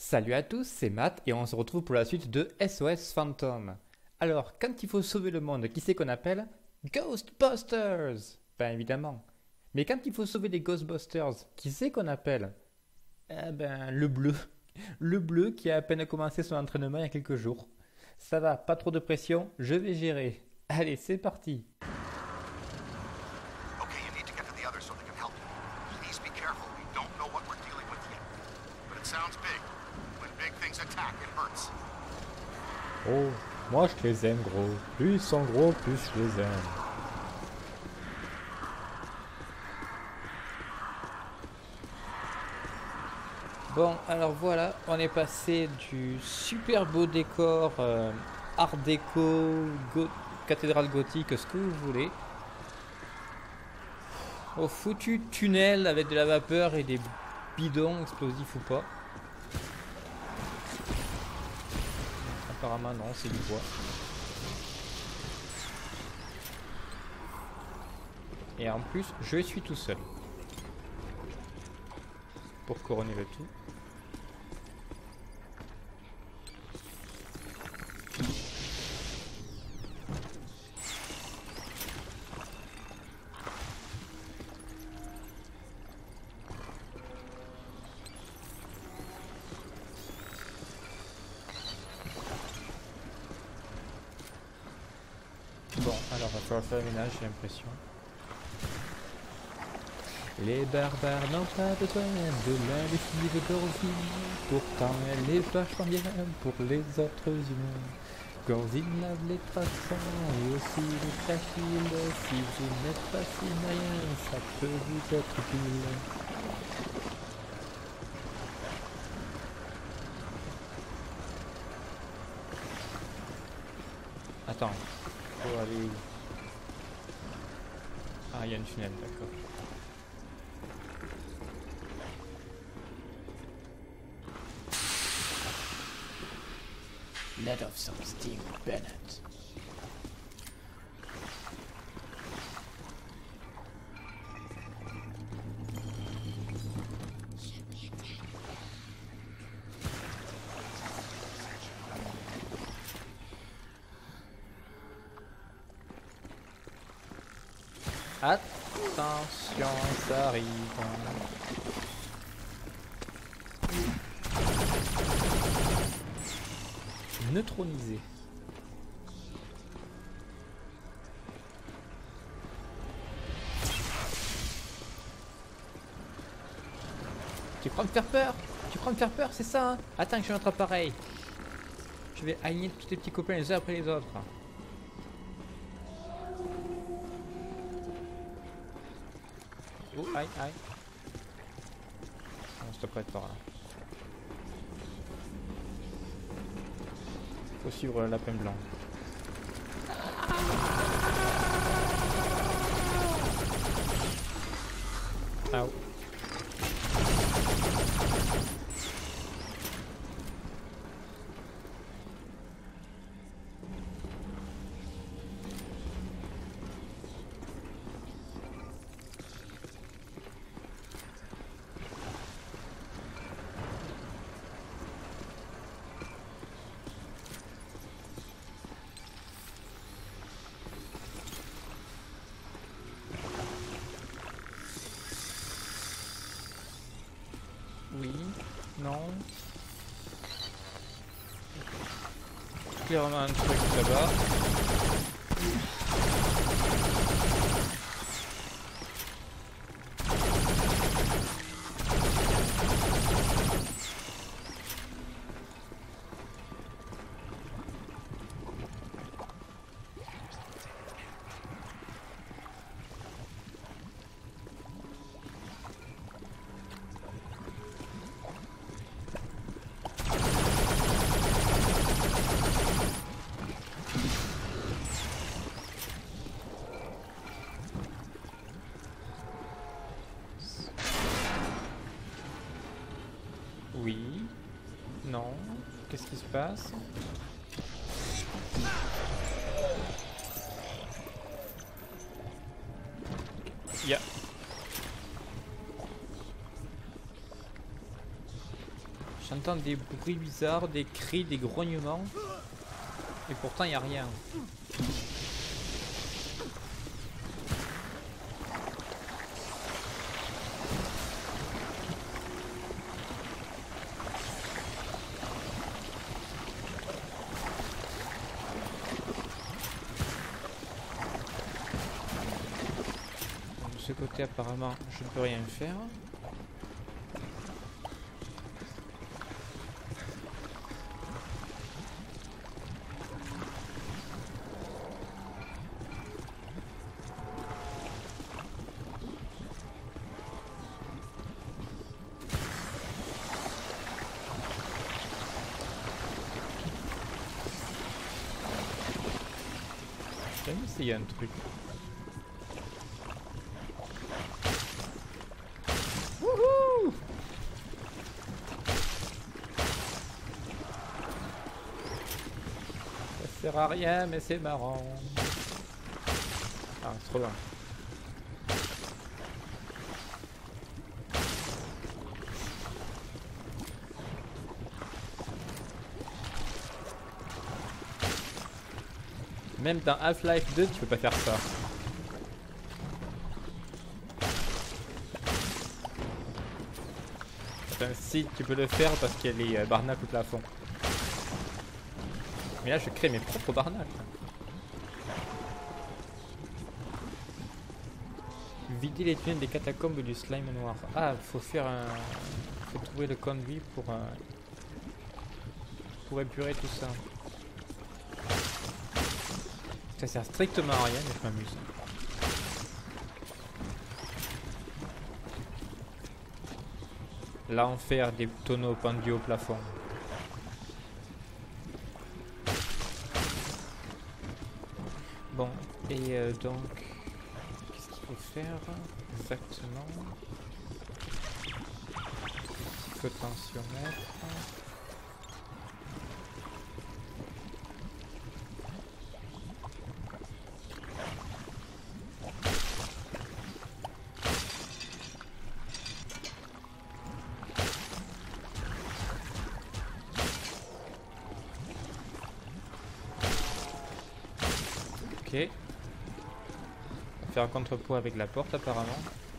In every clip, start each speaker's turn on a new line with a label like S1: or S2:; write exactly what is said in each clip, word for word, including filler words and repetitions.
S1: Salut à tous, c'est Matt et on se retrouve pour la suite de S O S Phantom. Alors, quand il faut sauver le monde, qui c'est qu'on appelle Ghostbusters? Ben évidemment. Mais quand il faut sauver les Ghostbusters, qui c'est qu'on appelle? Eh ben, le bleu. Le bleu qui a à peine commencé son entraînement il y a quelques jours. Ça va, pas trop de pression, je vais gérer. Allez, c'est parti.
S2: Okay, you need to get to the others so they can help you. Please be careful. We don't know what we're dealing with yet. But it sounds big. When big things attack, it hurts.
S1: Oh, moi je les aime gros. Plus ils sont gros, plus je les aime. Bon, alors voilà, on est passé du super beau décor euh, art déco, go- cathédrale gothique, ce que vous voulez, au foutu tunnel avec de la vapeur et des bidons explosifs ou pas. Apparemment non, c'est du bois. Et en plus, je suis tout seul. Pour couronner le tout. Bon, alors va falloir faire le ménage, j'ai l'impression. Les barbares n'ont pas besoin de l'invisible Gorzine, pourtant elle est vachement bien pour les autres humains. Gorzine lave les traçants et aussi les fragiles. Si vous n'êtes pas si moyen, ça peut vous être utile. Attends, faut aller où? Ah, il y a une tunnel, d'accord. Let off some steam, Bennett. Attention, ça arrive. Neutronisé. Tu crois me faire peur? Tu crois me faire peur, c'est ça hein? Attends que je suis notre appareil. Je vais aligner tous tes petits copains les uns après les autres. Oh, aïe, aïe. On se prête par là. Faut suivre le lapin blanc. Ah oh. Oui, non. Clairement un truc là-bas. Oui. Non. Qu'est-ce qui se passe? Il y a... J'entends des bruits bizarres, des cris, des grognements. Et pourtant, il n'y a rien. De ce côté, apparemment, je ne peux rien faire. J'ai jamais essayé un truc. Wouhou! Ça sert à rien, mais c'est marrant. Ah, c'est trop loin. Même dans Half-Life deux, tu peux pas faire ça. Enfin, si, tu peux le faire parce qu'il y a les euh, barnacles au plafond. Mais là, je crée mes propres barnacles. Vider les tunnels des catacombes du slime noir. Ah, faut faire un... faut trouver le conduit pour... Euh... pour épurer tout ça. Ça sert strictement à rien, mais je m'amuse. Là, on fait des tonneaux pendus au plafond. Bon, et euh, donc, qu'est-ce qu'il faut faire exactement? Potentiomètre. Ok. Faire un contrepoids avec la porte apparemment.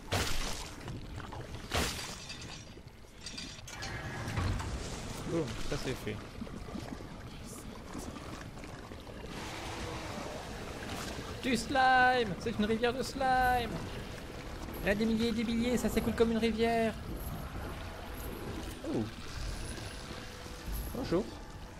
S1: Boum, ça c'est fait. Du slime! C'est une rivière de slime! Il y a des milliers et des milliers, ça s'écoule comme une rivière. Oh. Bonjour.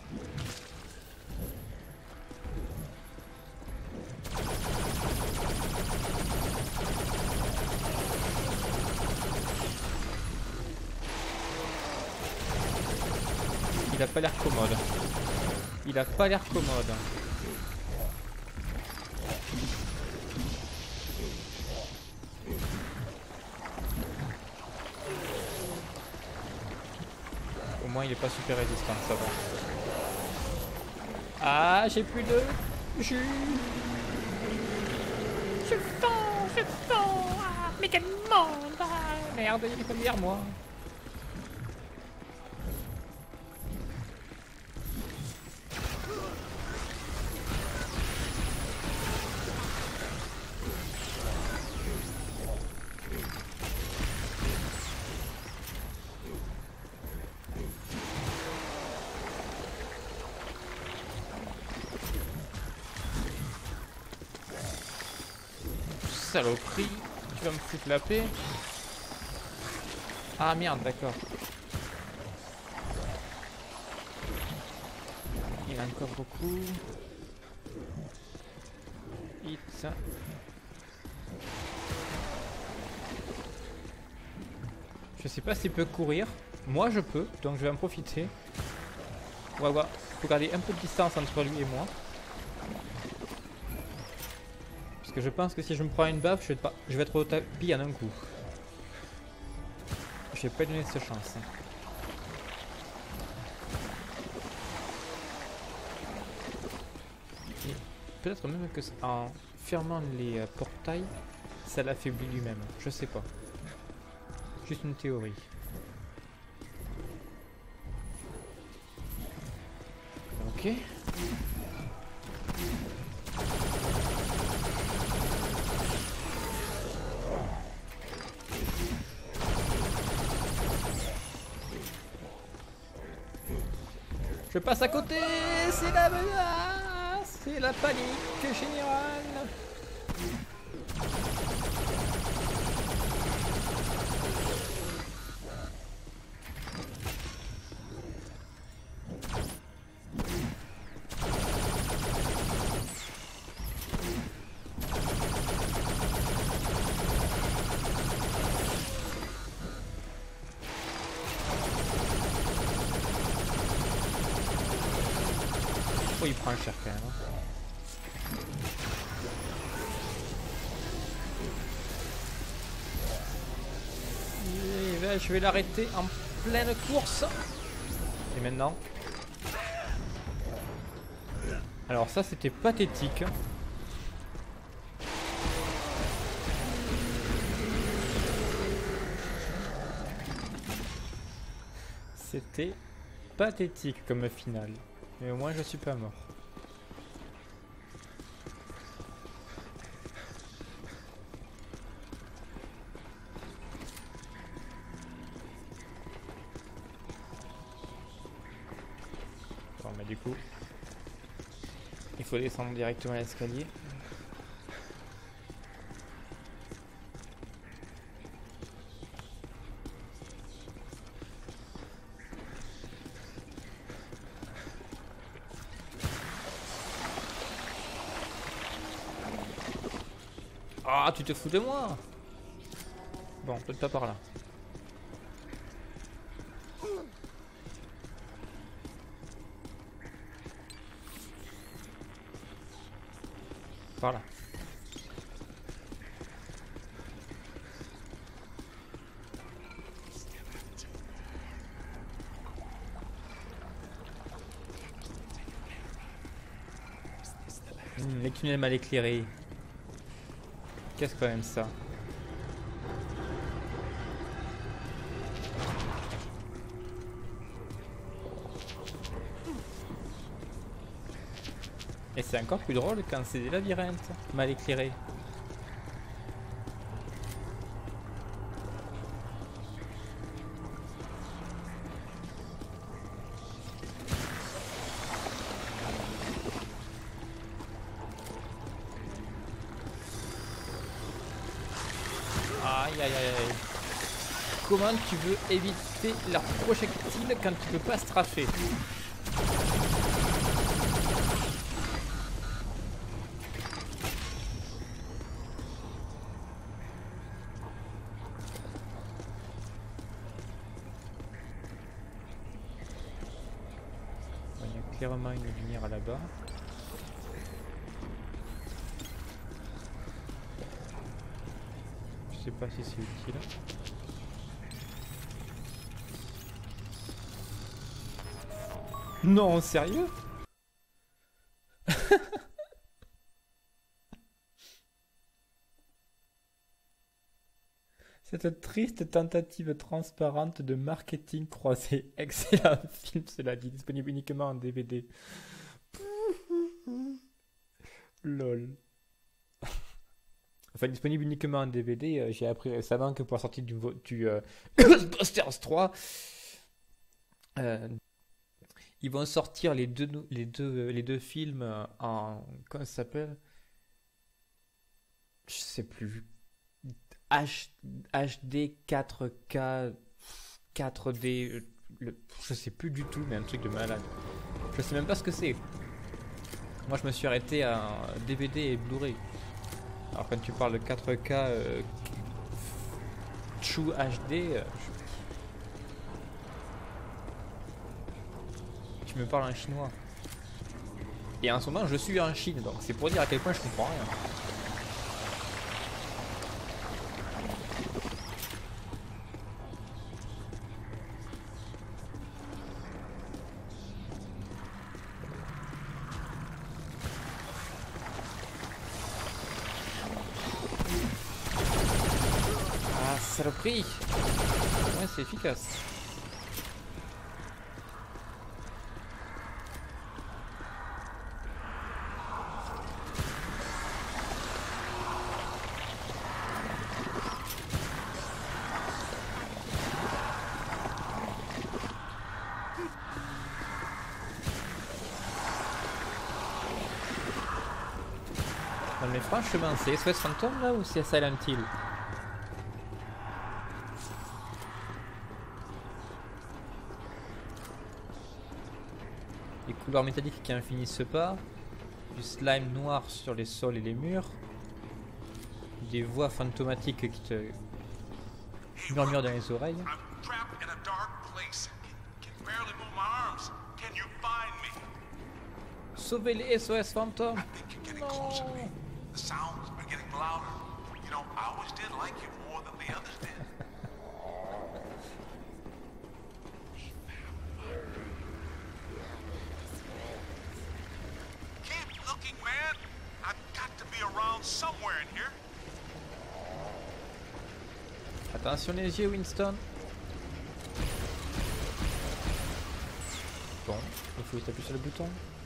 S1: Il a pas l'air commode. Il a pas l'air commode. Au moins il est pas super résistant, ça va. Ah, j'ai plus de jus. Je fends, je fends. Ah, mais quel monde. Ah, merde, il est pas derrière moi. Saloperie, tu vas me foutre la paix. Ah merde, d'accord. Il y en a encore beaucoup. Hit. Je sais pas s'il peut courir. Moi je peux, donc je vais en profiter. On va voir. Faut garder un peu de distance entre lui et moi. Parce que je pense que si je me prends une baffe, je vais, pas, je vais être au tapis en un coup. Je vais pas lui donner cette chance. Peut-être même que en fermant les euh, portails, ça l'affaiblit lui-même. Je sais pas. Juste une théorie. Ok. Je passe à côté, c'est la menace, c'est la panique générale. Oh, il prend cher quand même. Et là, je vais l'arrêter en pleine course. Et maintenant. Alors ça, c'était pathétique. C'était pathétique comme finale. Mais au moins je suis pas mort. Bon mais du coup, il faut descendre directement à l'escalier. Ah, tu te fous de moi? Bon, peut-être pas par là. Par là. Mmh, les tunnels mal éclairés. Qu'est-ce que quand même ça? Et c'est encore plus drôle quand c'est des labyrinthes mal éclairés. Aïe aïe aïe aïe. Comment tu veux éviter leurs projectiles quand tu peux pas strafer? Il y a clairement une lumière là-bas. Je sais pas si c'est utile. Non, sérieux? Cette triste tentative transparente de marketing croisé. Excellent film, cela dit, disponible uniquement en D V D. Lol. Enfin, disponible uniquement en D V D. Euh, J'ai appris récemment que pour la sortie du, du euh, Ghostbusters trois, euh, ils vont sortir les deux, les deux, les deux films en. Comment ça s'appelle? Je sais plus. H, HD quatre K quatre D. Le, je sais plus du tout, mais un truc de malade. Je sais même pas ce que c'est. Moi, je me suis arrêté à D V D et Blu-ray. Alors, quand tu parles de quatre K euh, True H D, euh, je... tu me parles en chinois. Et en ce moment, je suis en Chine, donc c'est pour dire à quel point je comprends rien. Saloperie. Ouais, c'est efficace. Mais franchement, c'est S O S Phantom là ou c'est Silent Hill? Les couloirs métalliques qui en finissent pas. Du slime noir sur les sols et les murs. Des voix fantomatiques qui te murmurent dans les oreilles. Sauvez les S O S Phantom. Non. Attention les yeux, Winston. Bon, il faut appuyer sur le bouton.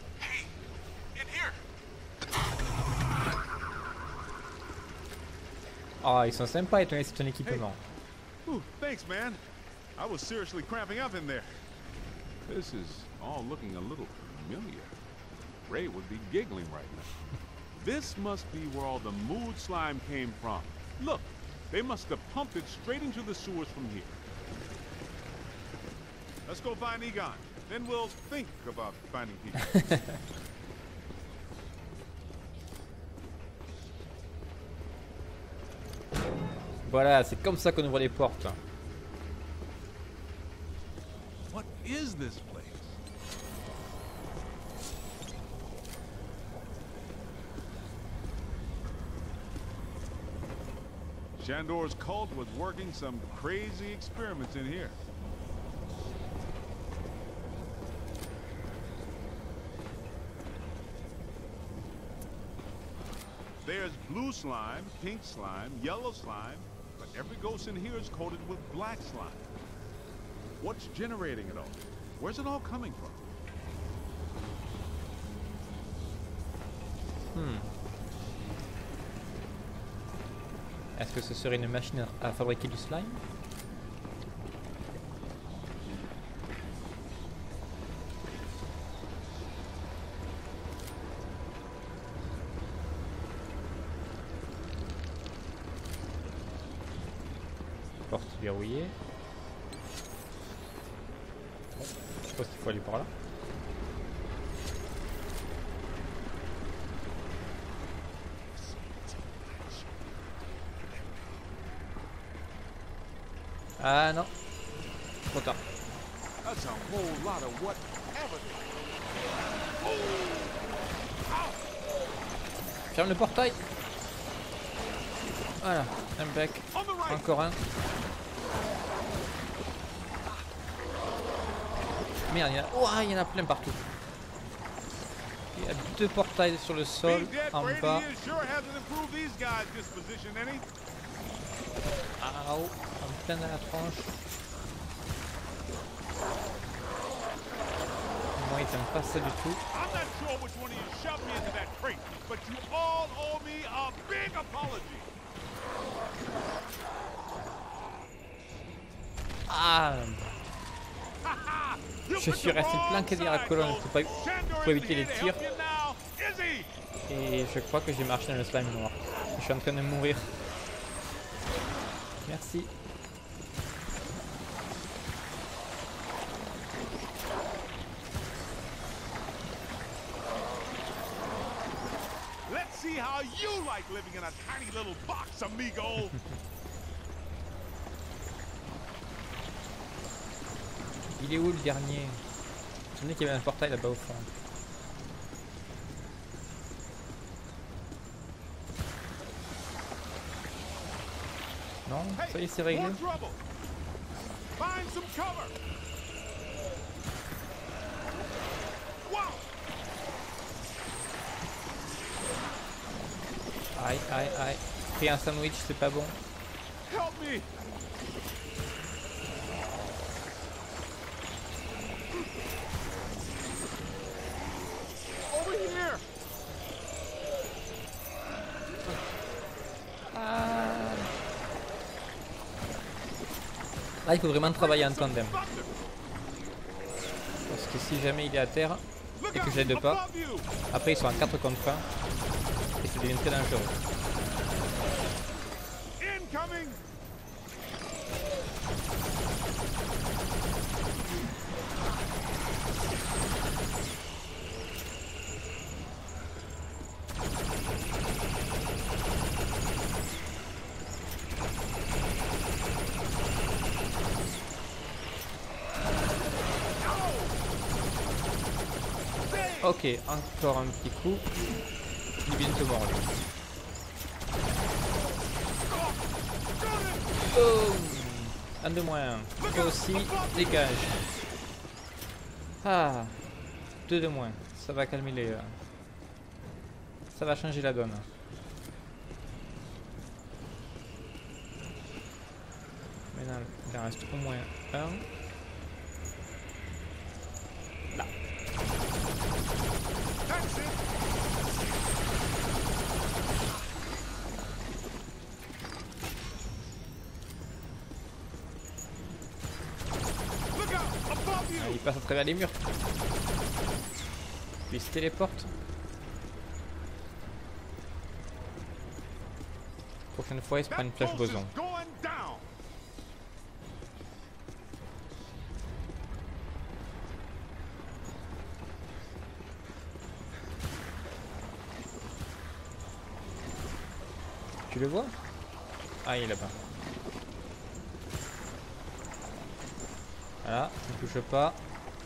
S1: Ah, ils sont sympas et ton, ton équipement.
S3: Hey. Ooh, thanks, man. I was seriously cramping up in there. This is all looking a little familiar. Ray would be giggling right now. This must be where all the mood slime came from. Look, they must have pumped it straight into the sewers from here. Let's go find Egon. Then we'll think about finding people.
S1: Voilà, c'est comme ça qu'on ouvre les portes.
S3: What is this place? Shandor's cult was working some crazy experiments in here. There's blue slime, pink slime, yellow slime, but every ghost in here is coated with black slime. What's generating it all? Where's it all coming from?
S1: Hmm. Est-ce que ce serait une machine à fabriquer du slime? Porte verrouillée. Bon, je suppose qu'il faut aller par là. Ah non, trop tard.
S3: That's a whole lot of whatever.
S1: Ferme le portail. Voilà, un bec. Encore un. Merde, il y, a... oh, il y en a plein partout. Il y a deux portails sur le sol, en bas. Ah, oh, en plein dans la tronche. Moi, il t'aime pas ça du tout. Ah, je suis resté planqué derrière la colonne pour, pas, pour éviter les tirs. Et je crois que j'ai marché dans le slime noir. Je suis en train de mourir. Merci.
S3: Let's see how you like living in a tiny little box, amigo.
S1: Il est où le dernier? Je me souviens qu'il y avait un portail là-bas au fond. Non, ça y est, c'est réglé. Aïe, aïe, aïe. Pris un sandwich, c'est pas bon. Là, il faut vraiment travailler en tandem. Parce que si jamais il est à terre et que je l'aide pas, après ils sont en quatre contre un. Et ça devient très dangereux.
S3: Incoming!
S1: Ok, encore un petit coup. Il est bientôt mort lui. Oh, un de moins. Toi aussi, dégage. Ah, deux de moins. Ça va calmer les... Ça va changer la donne. Maintenant, il en reste au moins un. Là. Ah, il passe à travers les murs. Puis il se téléporte. Prochaine fois, il se prend une flèche boson. Tu le vois? Ah, il est là-bas. Voilà, ne touche pas.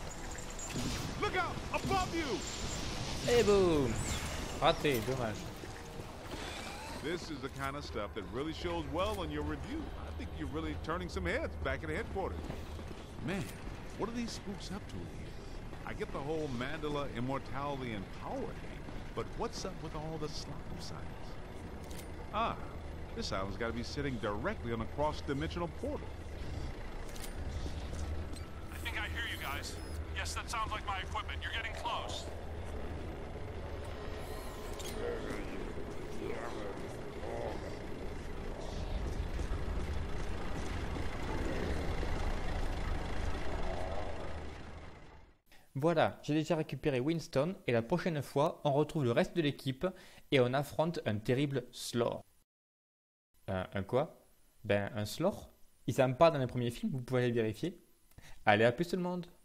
S1: Et boum! Raté, dommage.
S3: This is the kind of stuff that really shows well on your review. I think you're really turning some heads back at headquarters. Man, what are these spooks up to here? I get the whole Mandala immortality and power thing, but what's up with all the slime signs? Ah, this island's got to be sitting directly on a cross-dimensional portal.
S4: I think I hear you guys. Yes, that sounds like my equipment. You're getting close.
S1: Voilà, j'ai déjà récupéré Winston et la prochaine fois, on retrouve le reste de l'équipe et on affronte un terrible Slore. Un, un quoi? Ben, un Slore? Il s'en parle dans les premiers films, vous pouvez aller vérifier. Allez, à plus tout le monde!